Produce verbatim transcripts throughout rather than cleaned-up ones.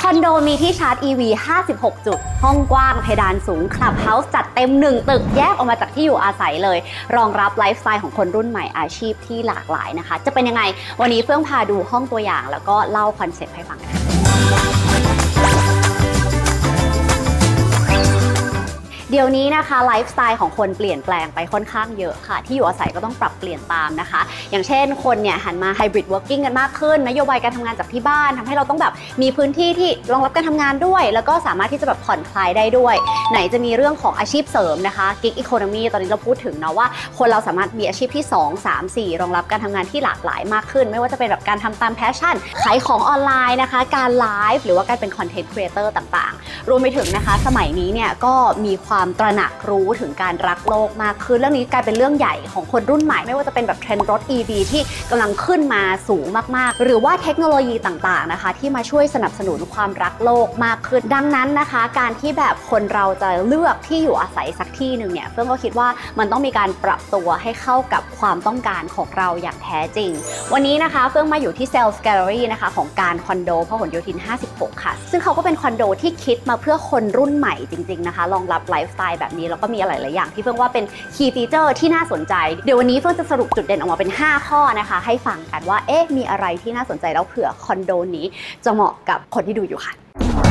คอนโดมีที่ชาร์จ อี วี ห้าสิบหก จุดห้องกว้างเพดานสูงคลับเฮาส์จัดเต็มหนึ่งตึกแยกออกมาจากที่อยู่อาศัยเลยรองรับไลฟ์สไตล์ของคนรุ่นใหม่อาชีพที่หลากหลายนะคะจะเป็นยังไงวันนี้เฟื่องพาดูห้องตัวอย่างแล้วก็เล่าคอนเซ็ปต์ให้ฟังกันเดี๋ยวนี้นะคะไลฟ์สไตล์ของคนเปลี่ยนแปลงไปค่อนข้างเยอะค่ะที่อยู่อาศัยก็ต้องปรับเปลี่ยนตามนะคะอย่างเช่นคนเนี่ยหันมาไฮบริดเวิร์กิ่งกันมากขึ้นนโยบายการทำงานจากที่บ้านทำให้เราต้องแบบมีพื้นที่ที่รองรับการทำงานด้วยแล้วก็สามารถที่จะแบบผ่อนคลายได้ด้วยไหนจะมีเรื่องของอาชีพเสริมนะคะกิ๊กอีโคโนมีตอนนี้เราพูดถึงเนาะว่าคนเราสามารถมีอาชีพที่สอง สาม สี่รองรับการทำงานที่หลากหลายมากขึ้นไม่ว่าจะเป็นแบบการทำตามแพชชั่นขายของออนไลน์นะคะการไลฟ์หรือว่าการเป็นคอนเทนต์ครีเอเตอร์ต่างๆรวมไปถึงนะคะสมัยนี้เนี่ยก็มีความตระหนักรู้ถึงการรักโลกมากขึ้นเรื่องนี้กลายเป็นเรื่องใหญ่ของคนรุ่นใหม่ไม่ว่าจะเป็นแบบเทรนด์รถ อี วี ที่กำลังขึ้นมาสูงมากๆหรือว่าเทคโนโลยีต่างๆนะคะที่มาช่วยสนับสนุนความรักโลกมากขึ้นดังนั้นนะคะการที่แบบคนเราจะเลือกที่อยู่อาศัยสักที่หนึ่งเนี่ยเฟื่องก็คิดว่ามันต้องมีการปรับตัวให้เข้ากับความต้องการของเราอย่างแท้จริงวันนี้นะคะเฟื่องมาอยู่ที่ Sales Gallery นะคะของการคอนโดพหลโยธินห้าสิบหกค่ะซึ่งเขาก็เป็นคอนโดที่คิดมาเพื่อคนรุ่นใหม่จริงๆนะคะรองรับไลฟ์สไตล์แบบนี้แล้วก็มีหลายๆอย่างที่เฟื่องว่าเป็น Key Feature ที่น่าสนใจเดี๋ยววันนี้เฟื่องจะสรุปจุดเด่นออกมาเป็นห้าข้อนะคะให้ฟังกันว่าเอ๊ะมีอะไรที่น่าสนใจแล้วเผื่อคอนโดนี้จะเหมาะกับคนที่ดูอยู่ค่ะ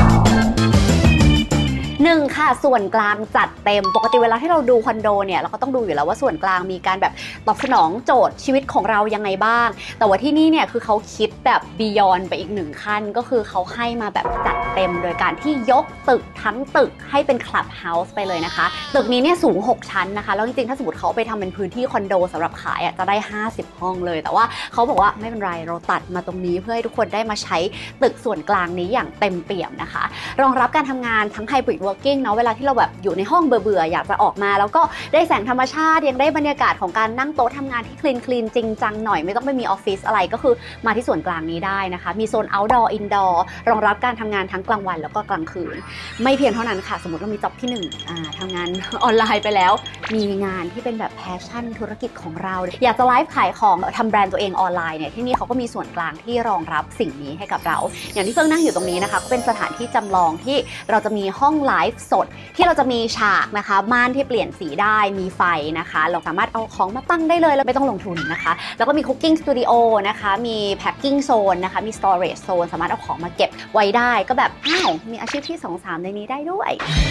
หนึ่งค่ะส่วนกลางจัดเต็มปกติเวลาที่เราดูคอนโดเนี่ยเราก็ต้องดูอยู่แล้วว่าส่วนกลางมีการแบบตอบสนองโจทย์ชีวิตของเรายังไงบ้างแต่ว่าที่นี่เนี่ยคือเขาคิดแบบบียอนไปอีกหนึ่งขั้นก็คือเขาให้มาแบบจัดเต็มโดยการที่ยกตึกทั้งตึกให้เป็นคลับเฮาส์ไปเลยนะคะตึกนี้เนี่ยสูงหกชั้นนะคะแล้วจริงๆถ้าสมมติเขาไปทำเป็นพื้นที่คอนโดสำหรับขายอ่ะจะได้ห้าสิบห้องเลยแต่ว่าเขาบอกว่าไม่เป็นไรเราตัดมาตรงนี้เพื่อให้ทุกคนได้มาใช้ตึกส่วนกลางนี้อย่างเต็มเปี่ยมนะคะรองรับการทำงานทั้งไฮบริดเวิร์กิ่งเนาะเวลาที่เราแบบอยู่ในห้องเบื่อๆอยากจะออกมาแล้วก็ได้แสงธรรมชาติยังได้บรรยากาศของการนั่งโต๊ะทำงานที่คลีนคลีนจริงจังหน่อยไม่ต้องไปมีออฟฟิศอะไรก็คือมาที่ส่วนกลางนี้ได้นะคะมีโซน outdoor indoor รองรับการทำงานทั้งกลางวันแล้วก็กลางคืนไม่เพียงเท่านั้นค่ะสมมติเรามีจ็อบที่หนึ่งอ่าทำงานออนไลน์ไปแล้วมีงานที่เป็นแบบแพชชั่นธุรกิจของเราอยากจะไลฟ์ขายของทำแบรนด์ตัวเองออนไลน์เนี่ยที่นี่เขาก็มีส่วนกลางที่รองรับสิ่งนี้ให้กับเราอย่างที่เพิ่งนั่งอยู่ตรงนี้นะคะก็เป็นสถานที่จำลองที่เราจะมีห้องไลฟ์สดที่เราจะมีฉากนะคะม่านที่เปลี่ยนสีได้มีไฟนะคะเราสามารถเอาของมาตั้งได้เลยแล้วไม่ต้องลงทุนนะคะแล้วก็มีคุกกิ้งสตูดิโอนะคะมีแพ็คกิ้งโซนนะคะมีสตอเรจโซนสามารถเอาของมาเก็บไว้ได้ก็แบบอ้าวมีอาชีพที่สอง สามในนี้ได้ด้วย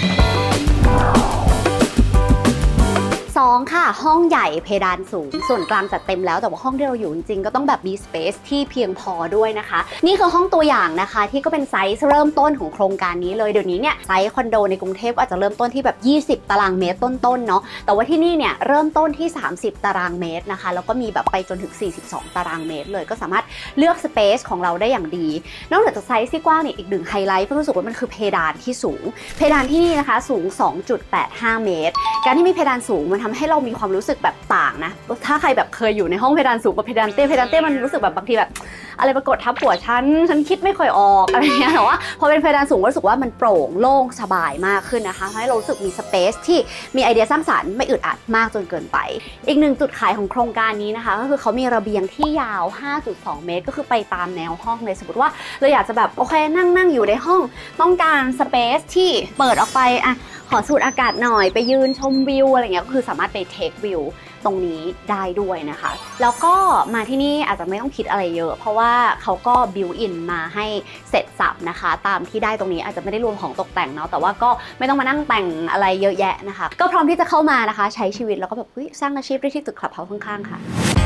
สองค่ะห้องใหญ่เพดานสูงส่วนกลางจัดเต็มแล้วแต่ว่าห้องที่เราอยู่จริงๆก็ต้องแบบมีสเปซที่เพียงพอด้วยนะคะนี่คือห้องตัวอย่างนะคะที่ก็เป็นไซส์เริ่มต้นของโครงการนี้เลยเดี๋ยวนี้เนี่ยไซส์คอนโดในกรุงเทพอาจจะเริ่มต้นที่แบบยี่สิบตารางเมตรต้นๆเนาะแต่ว่าที่นี่เนี่ยเริ่มต้นที่สามสิบตารางเมตรนะคะแล้วก็มีแบบไปจนถึงสี่สิบสองตารางเมตรเลยก็สามารถเลือกสเปซของเราได้อย่างดีนอกจากไซส์ที่กว้างเนี่ยอีกหนึ่งไฮไลท์เพิ่งรู้สึกว่ามันคือเพดานที่สูงเพดานที่นี่นะคะสูง สองจุดแปดห้า เมตรการที่มีเพดานสูงมันทำให้เรามีความรู้สึกแบบต่างนะถ้าใครแบบเคยอยู่ในห้องเพดานสูงกับเพดานเตี้ยเพดานเตี้ยมันรู้สึกแบบบางทีแบบอะไรปรากฏทับหัวฉันฉันคิดไม่ค่อยออกอะไรเงี้ยแต่ว่าพอเป็นเพดานสูงรู้สึกว่ามันโปร่งโล่งสบายมากขึ้นนะคะให้เรารู้สึกมีสเปซที่มีไอเดียสร้างสรรค์ไม่อึดอัดมากจนเกินไปอีกหนึ่งจุดขายของโครงการนี้นะคะก็คือเขามีระเบียงที่ยาว ห้าจุดสอง เมตรก็คือไปตามแนวห้องเลยสมมติว่าเราอยากจะแบบโอเคนั่งนั่งอยู่ในห้องต้องการสเปซที่เปิดออกไปอ่ะขอสูดอากาศหน่อยไปยืนชมวิวอะไรเงี้ยก็คือสามารถไปเทควิวตรงนี้ได้ด้วยนะคะแล้วก็มาที่นี่อาจจะไม่ต้องคิดอะไรเยอะเพราะว่าเขาก็บิวอินมาให้เสร็จสับนะคะตามที่ได้ตรงนี้อาจจะไม่ได้รวมของตกแต่งเนาะแต่ว่าก็ไม่ต้องมานั่งแต่งอะไรเยอะแยะนะคะก็พร้อมที่จะเข้ามานะคะใช้ชีวิตแล้วก็แบบสร้างอาชีพได้ที่ตึกคลับเฮาส์ข้างๆค่ะ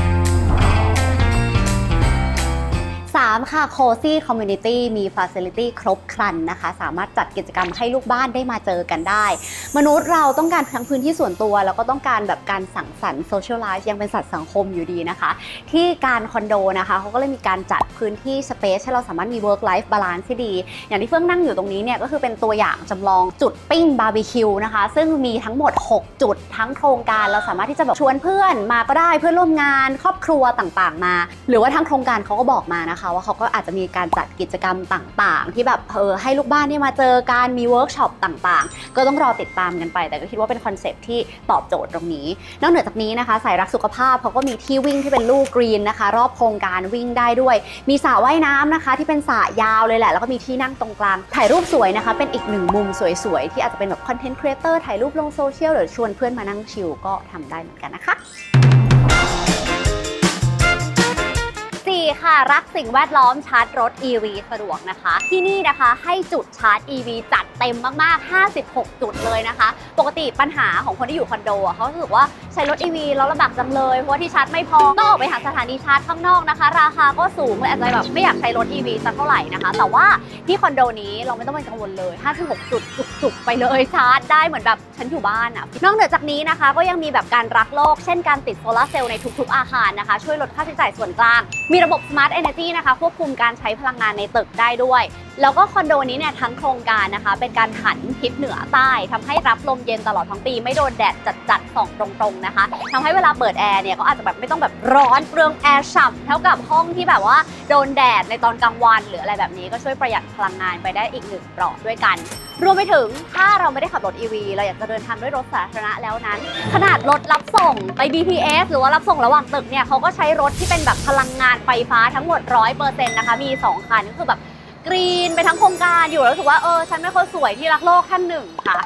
สามค่ะ Cozy Community มี Facility ครบครันนะคะสามารถจัดกิจกรรมให้ลูกบ้านได้มาเจอกันได้มนุษย์เราต้องการทั้งพื้นที่ส่วนตัวแล้วก็ต้องการแบบการสังสรรค์ Socialize ยังเป็นสัตว์สังคมอยู่ดีนะคะที่การคอนโดนะคะเขาก็เลยมีการจัดพื้นที่ Space ให้เราสามารถมี Work Life Balance ที่ดีอย่างที่เฟื่องนั่งอยู่ตรงนี้เนี่ยก็คือเป็นตัวอย่างจำลองจุดปิ้งบาร์บีคิวนะคะซึ่งมีทั้งหมดหกจุดทั้งโครงการเราสามารถที่จะแบบชวนเพื่อนมาก็ได้เพื่อนร่วมงานครอบครัวต่างๆมาหรือว่าทั้งโครงการเขาก็บอกมานะคะนะคะว่าเขาก็อาจจะมีการจัดกิจกรรมต่างๆที่แบบเออให้ลูกบ้านที่มาเจอการมีเวิร์กช็อปต่างๆก็ต้องรอติดตามกันไปแต่ก็คิดว่าเป็นคอนเซปต์ที่ตอบโจทย์ตรงนี้นอกเหนือจากนี้นะคะสายรักสุขภาพเขาก็มีที่วิ่งที่เป็นลูกกรีนนะคะรอบโครงการวิ่งได้ด้วยมีสระว่ายน้ำนะคะที่เป็นสระยาวเลยแหละแล้วก็มีที่นั่งตรงกลางถ่ายรูปสวยนะคะเป็นอีกหนึ่งมุมสวยๆที่อาจจะเป็นแบบคอนเทนต์ครีเอเตอร์ถ่ายรูปลงโซเชียลหรือชวนเพื่อนมานั่งชิลก็ทำได้เหมือนกันนะคะสี่ค่ะรักสิ่งแวดล้อมชาร์จรถ อี วี สะดวกนะคะที่นี่นะคะให้จุดชาร์จ อี วี จัดเต็มมากๆห้าสิบหกจุดเลยนะคะปกติปัญหาของคนที่อยู่คอนโดอ่ะเขารู้สึกว่าใช้รถ อี วี แล้วลำบากจังเลยเพราะว่าที่ชาร์จไม่พอต้องออกไปหาสถานีชาร์จข้างนอกนะคะราคาก็สูงเลยอาจจะแบบไม่อยากใช้รถ อี วี สักเท่าไหร่นะคะแต่ว่าที่คอนโดนี้เราไม่ต้องเป็นกังวลเลยห้าสิบหกจุดจุกๆไปเลยชาร์จได้เหมือนแบบฉันอยู่บ้านอ่ะนอกเหนือจากนี้นะคะก็ยังมีแบบการรักโลกเช่นการติดโซลาร์เซลล์ในทุกๆอาคารนะคะช่วยลดค่าใช้จ่ายส่วนกลางมีระบบ Smart Energy นะคะควบคุมการใช้พลังงานในตึกได้ด้วยแล้วก็คอนโดนี้เนี่ยทั้งโครงการนะคะเป็นการหันทิศเหนือใต้ทำให้รับลมเย็นตลอดทั้งปีไม่โดนแดดจัดๆส่องตรงๆนะคะทำให้เวลาเปิดแอร์เนี่ยก็อาจจะแบบไม่ต้องแบบร้อนเปลืองแอร์ฉ่ำเท่ากับห้องที่แบบว่าโดนแดดในตอนกลางวันหรืออะไรแบบนี้ก็ช่วยประหยัดพลังงานไปได้อีกหนึ่งเปราะด้วยกันรวมไปถึงถ้าเราไม่ได้ขับรถ อี วี เราอยากจะเดินทางด้วยรถสาธารณะแล้วนั้นขนาดรถรับส่งไป บี ที เอส หรือว่ารับส่งระหว่างตึกเนี่ยเขาก็ใช้รถที่เป็นแบบพลังงานไฟฟ้าทั้งหมด ร้อยเปอร์เซ็นต์ นะคะมีสองคันก็คือแบบกรีนไปทั้งโครงการอยู่แล้วรู้สึกว่าเออฉันไม่คนสวยที่รักโลกท่านหนึ่งค่ะ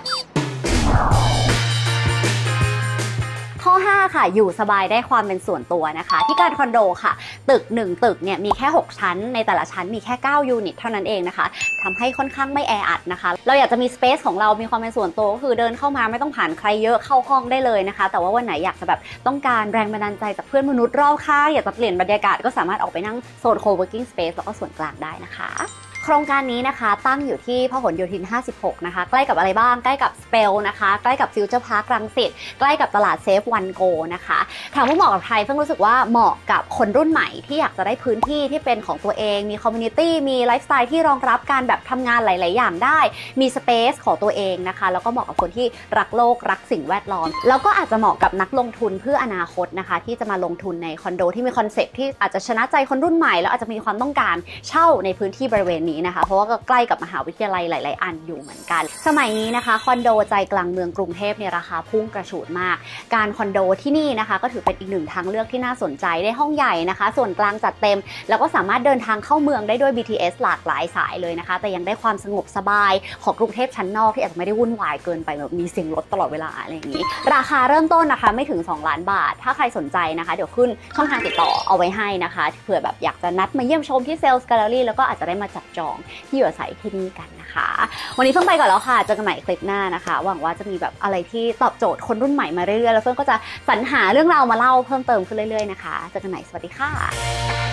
ข้อห้าค่ะอยู่สบายได้ความเป็นส่วนตัวนะคะที่การคอนโดค่ะตึกหนึ่งตึกเนี่ยมีแค่หกชั้นในแต่ละชั้นมีแค่เก้ายูนิตเท่านั้นเองนะคะทำให้ค่อนข้างไม่แออัดนะคะเราอยากจะมีสเปซของเรามีความเป็นส่วนตัวก็คือเดินเข้ามาไม่ต้องผ่านใครเยอะเข้าห้องได้เลยนะคะแต่ว่าวันไหนอยากจะแบบต้องการแรงบันดาลใจจากเพื่อนมนุษย์รอบข้างอยากจะเปลี่ยนบรรยากาศก็สามารถออกไปนั่งโซน co-working space แล้วก็ส่วนกลางได้นะคะโครงการนี้นะคะตั้งอยู่ที่พหลโยธินห้าสิบหกนะคะใกล้กับอะไรบ้างใกล้กับสเปลนะคะใกล้กับฟิวเจอร์พาร์ครังสิตใกล้กับตลาดเซฟวันโกนะคะถามว่าเหมาะกับใครเพิ่งรู้สึกว่าเหมาะกับคนรุ่นใหม่ที่อยากจะได้พื้นที่ที่เป็นของตัวเองมีคอมมูนิตี้มีไลฟ์สไตล์ที่รองรับการแบบทำงานหลายๆอย่างได้มีสเปซของตัวเองนะคะแล้วก็เหมาะกับคนที่รักโลกรักสิ่งแวดล้อมแล้วก็อาจจะเหมาะกับนักลงทุนเพื่ออนาคตนะคะที่จะมาลงทุนในคอนโดที่มีคอนเซ็ปต์ที่อาจจะชนะใจคนรุ่นใหม่แล้วอาจจะมีความต้องการเช่าในพื้นที่บริเวณนี้นะคะเพราะว่าใกล้กับมหาวิทยาลัยหลายๆอันอยู่เหมือนกันสมัยนี้นะคะคอนโดใจกลางเมืองกรุงเทพเนี่ยราคาพุ่งกระฉูดมากการคอนโดที่นี่นะคะก็ถือเป็นอีกหนึ่งทางเลือกที่น่าสนใจได้ห้องใหญ่นะคะส่วนกลางจัดเต็มแล้วก็สามารถเดินทางเข้าเมืองได้ด้วย บี ที เอส หลากหลายสายเลยนะคะแต่ยังได้ความสงบสบายของกรุงเทพชั้นนอกที่อาจจะไม่ได้วุ่นวายเกินไปแบบมีเสียงรถตลอดเวลาอะไรอย่างนี้ราคาเริ่มต้นนะคะไม่ถึงสองล้านบาทถ้าใครสนใจนะคะเดี๋ยวขึ้นช่องทางติดต่อเอาไว้ให้นะคะเผื่อแบบอยากจะนัดมาเยี่ยมชมที่เซลส์แกลเลอรี่แล้วก็อาจจะได้มาจับจองที่อยู่อาศัยที่นี่กันนะคะวันนี้เพิ่งไปก่อนแล้วค่ะเจอกันใหม่คลิปหน้านะคะหวังว่าจะมีแบบอะไรที่ตอบโจทย์คนรุ่นใหม่มาเรื่อยๆแล้วเพิ่งก็จะสรรหาเรื่องราวมาเล่าเพิ่มเติมขึ้นเรื่อยๆนะคะเจอกันใหม่สวัสดีค่ะ